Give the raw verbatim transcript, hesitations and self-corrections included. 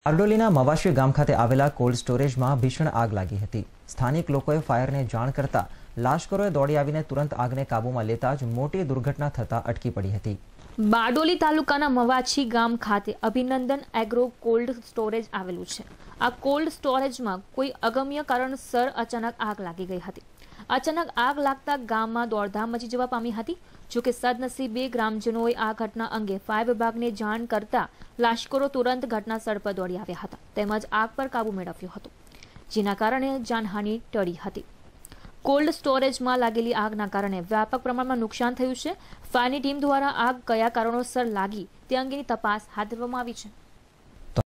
બારડોલીના મવાશી ગામ ખાતે આવેલા કોલ્ડ સ્ટોરેજમાં ભીષણ આગ લાગી હતી। સ્થાનિક લોકોએ ફાયરને જાણ કરતા લાશ્કરોએ દોડી આવીને તુરંત આગને કાબૂમાં લેતા જ મોટી દુર્ઘટના થતા અટકી પડી હતી। બારડોલી તાલુકાના મવાછી ગામ ખાતે અભિનંદન એગ્રો કોલ્ડ સ્ટોરેજ આવેલું છે। આ કોલ્ડ સ્ટોરેજમાં કોઈ અગમ્ય કારણસર અચાનક આગ લાગી ગઈ હતી। અચાનક આગ લાગતા ગામમાં દોડધામ મચી જવા પામી હતી। જોકે સદનસીબે ગ્રામજનોએ આ ઘટના અંગે ફાયર વિભાગને જાણ કરતા લાશ્કરો તુરંત ઘટના સ્થળ પર દોડી આવ્યા હતા તેમજ આગ પર કાબુ મેળવ્યો હતો, જેના કારણે જાનહાનિ ટળી હતી। કોલ્ડ સ્ટોરેજમાં લાગેલી આગના કારણે વ્યાપક પ્રમાણમાં નુકસાન થયું છે। ફાયરની ટીમ દ્વારા આગ કયા કારણોસર લાગી તે અંગેની તપાસ હાથ ધરવામાં આવી છે।